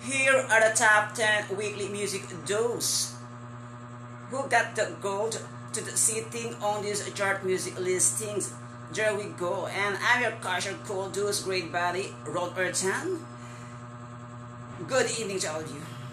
Here are the top 10 weekly music dose. Who got the gold to the sitting on these chart music listings? There we go, and I'm your casual cool dudes, great body, Rod Ertan. Good evening to all of you.